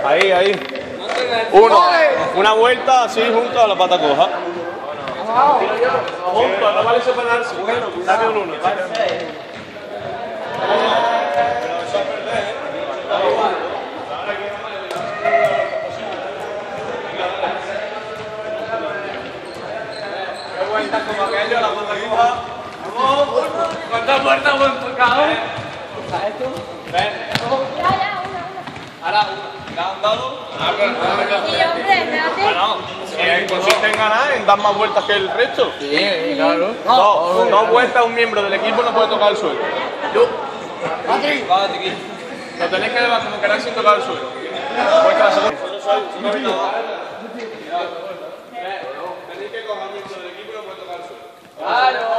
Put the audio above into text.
Ahí, ahí. Uno. Una vuelta así junto a la pata coja. Junto, no vale separarse. Dame un uno. Como aquello, la pata coja. Vamos. ¿Cuántas vueltas hemos tocado? ¿Sabes tú? Ven. Ya, una. Ahora una. ¿Le han dado? Sí, hombre, espérate. Bueno, consiste en ganar, en dar más vueltas que el resto. Sí, claro. Dos vueltas un miembro del equipo no puede tocar el suelo. Lo tenéis que llevar como queráis sin tocar el suelo. Vuelta la segunda. Tenéis que coger el miembro del equipo y no puede tocar el suelo. Claro.